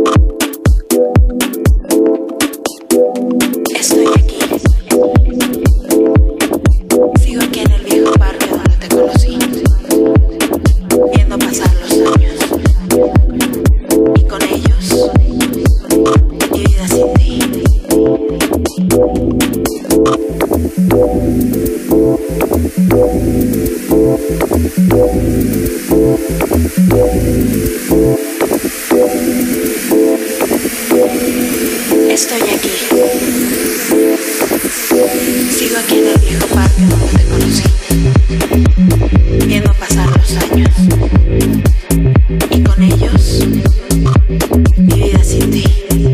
Estoy aquí. Sigo aquí en el viejo parque donde te conocí, viendo pasar los años, y con ellos mi vida sin ti. Estoy aquí. Sigo aquí en el viejo parque donde te conocí, viendo pasar los años, y con ellos mi vida sin ti.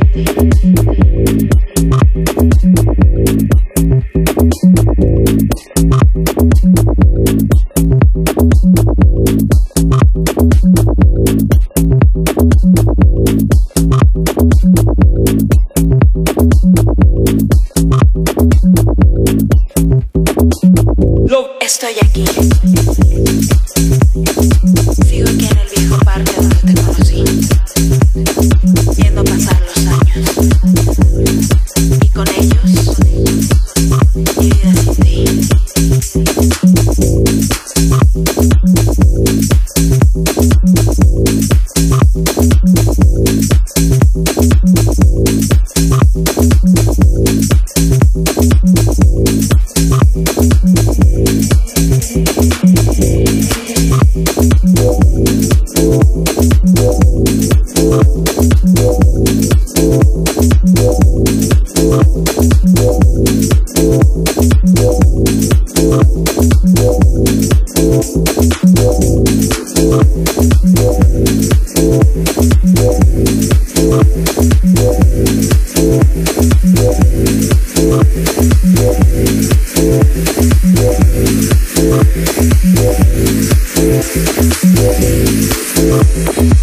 Estoy aquí. Sigo aquí en el viejo parque donde te conocí, viendo pasar los años, y con ellos mi vida sin ti. We'll be right back.